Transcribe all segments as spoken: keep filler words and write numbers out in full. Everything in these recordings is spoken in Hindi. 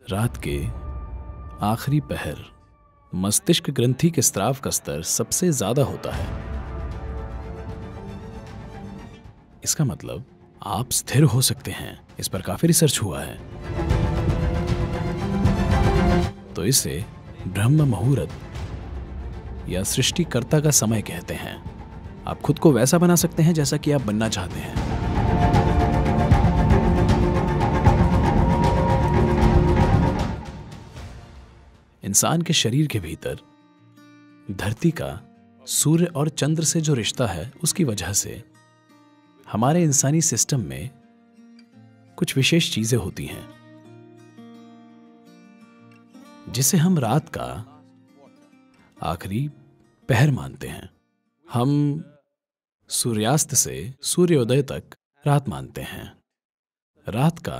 रात के आखिरी पहर मस्तिष्क ग्रंथि के स्राव का स्तर सबसे ज्यादा होता है। इसका मतलब आप स्थिर हो सकते हैं। इस पर काफी रिसर्च हुआ है। तो इसे ब्रह्म मुहूर्त या सृष्टिकर्ता का समय कहते हैं। आप खुद को वैसा बना सकते हैं जैसा कि आप बनना चाहते हैं। इंसान के शरीर के भीतर धरती का सूर्य और चंद्र से जो रिश्ता है, उसकी वजह से हमारे इंसानी सिस्टम में कुछ विशेष चीजें होती हैं जिसे हम रात का आखिरी पहर मानते हैं। हम सूर्यास्त से सूर्योदय तक रात मानते हैं। रात का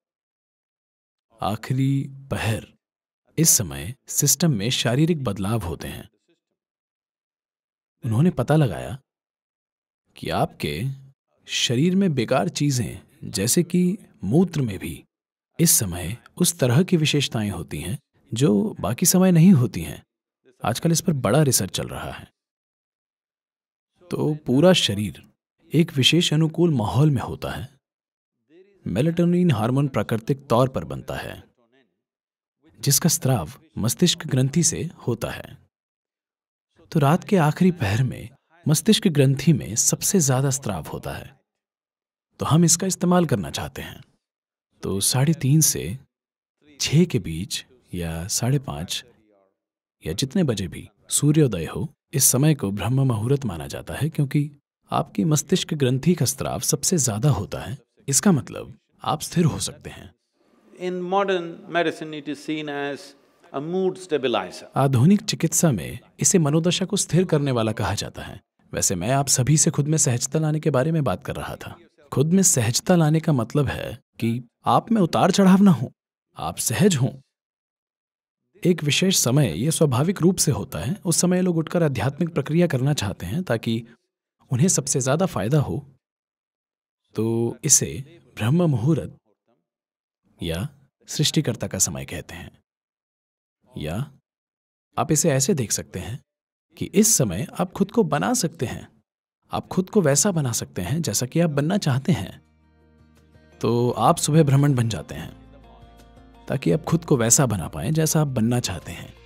आखिरी पहर, इस समय सिस्टम में शारीरिक बदलाव होते हैं। उन्होंने पता लगाया कि आपके शरीर में बेकार चीजें जैसे कि मूत्र में भी इस समय उस तरह की विशेषताएं होती हैं जो बाकी समय नहीं होती हैं। आजकल इस पर बड़ा रिसर्च चल रहा है। तो पूरा शरीर एक विशेष अनुकूल माहौल में होता है। मेलाटोनिन हार्मोन प्राकृतिक तौर पर बनता है जिसका स्राव मस्तिष्क ग्रंथि से होता है। तो रात के आखिरी पहर में मस्तिष्क ग्रंथि में सबसे ज्यादा स्राव होता है। तो हम इसका इस्तेमाल करना चाहते हैं। तो साढ़े तीन से छह के बीच या साढ़े पांच या जितने बजे भी सूर्योदय हो, इस समय को ब्रह्म मुहूर्त माना जाता है क्योंकि आपकी मस्तिष्क ग्रंथि का स्राव सबसे ज्यादा होता है। इसका मतलब आप स्थिर हो सकते हैं। In modern medicine, it is seen as a mood stabilizer. आधुनिक चिकित्सा में इसे मनोदशा को स्थिर करने वाला कहा जाता है। वैसे मैं आप सभी से खुद में सहजता लाने के बारे में बात कर रहा था। खुद में सहजता लाने का मतलब है कि आप में उतार चढ़ाव ना हो, आप सहज हों। एक विशेष समय यह स्वाभाविक रूप से होता है। उस समय लोग उठकर आध्यात्मिक प्रक्रिया करना चाहते हैं ताकि उन्हें सबसे ज्यादा फायदा हो। तो इसे ब्रह्म मुहूर्त या सृष्टिकर्ता का समय कहते हैं। या आप इसे ऐसे देख सकते हैं कि इस समय आप खुद को बना सकते हैं। आप खुद को वैसा बना सकते हैं जैसा कि आप बनना चाहते हैं। तो आप सुबह ब्राह्मण बन जाते हैं ताकि आप खुद को वैसा बना पाएं जैसा आप बनना चाहते हैं।